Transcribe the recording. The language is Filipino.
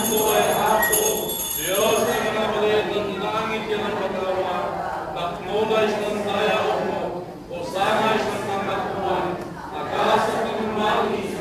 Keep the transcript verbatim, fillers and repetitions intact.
buhay ako, Diyos na manabalit ng langit yan ang pagkawa, naknulay ng daya mo, o sangay ng pangatuan, akas at ng mali,